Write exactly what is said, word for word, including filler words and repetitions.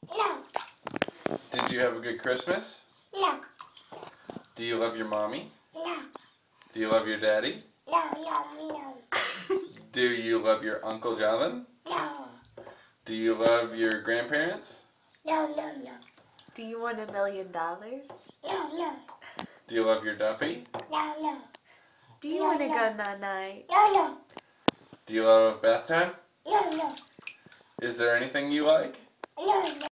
No. Did you have a good Christmas? No. Do you love your mommy? No. Do you love your daddy? No, no, no. Do you love your Uncle Jalen? No. Do you love your grandparents? No, no, no. Do you want a million dollars? No, no. Do you love your Duffy? No, no. Do you No, want to no. go night-night? No, no. Do you love bath time? No, no. Is there anything you like? No, no.